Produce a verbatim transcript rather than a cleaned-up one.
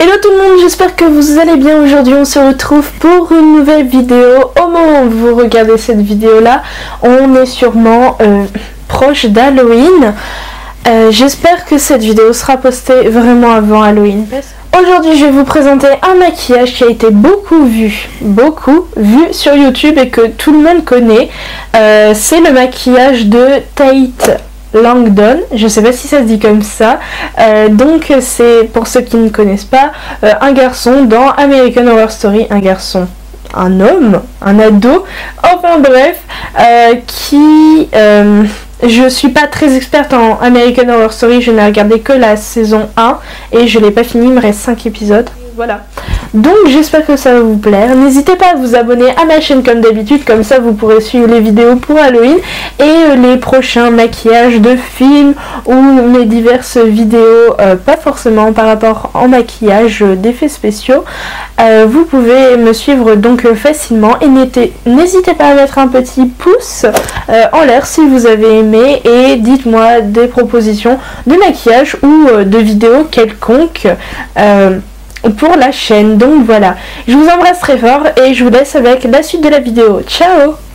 Hello tout le monde, j'espère que vous allez bien. Aujourd'hui on se retrouve pour une nouvelle vidéo. Au moment où vous regardez cette vidéo là, on est sûrement euh, proche d'Halloween. euh, J'espère que cette vidéo sera postée vraiment avant Halloween. Aujourd'hui je vais vous présenter un maquillage qui a été beaucoup vu, beaucoup vu sur YouTube et que tout le monde connaît. euh, C'est le maquillage de Tate Langdon, je sais pas si ça se dit comme ça. euh, donc c'est, pour ceux qui ne connaissent pas, euh, un garçon dans American Horror Story, un garçon, un homme, un ado, enfin bref, euh, qui... Euh, je suis pas très experte en American Horror Story, je n'ai regardé que la saison un et je l'ai pas fini, il me reste cinq épisodes. Voilà. Donc j'espère que ça va vous plaire. N'hésitez pas à vous abonner à ma chaîne comme d'habitude, comme ça vous pourrez suivre les vidéos pour Halloween et euh, les prochains maquillages de films ou mes diverses vidéos, euh, pas forcément par rapport en maquillage, euh, d'effets spéciaux. Euh, vous pouvez me suivre donc euh, facilement et n'hésitez pas à mettre un petit pouce euh, en l'air si vous avez aimé et dites-moi des propositions de maquillage ou euh, de vidéos quelconques. Euh, pour la chaîne. Donc voilà, je vous embrasse très fort et je vous laisse avec la suite de la vidéo. Ciao!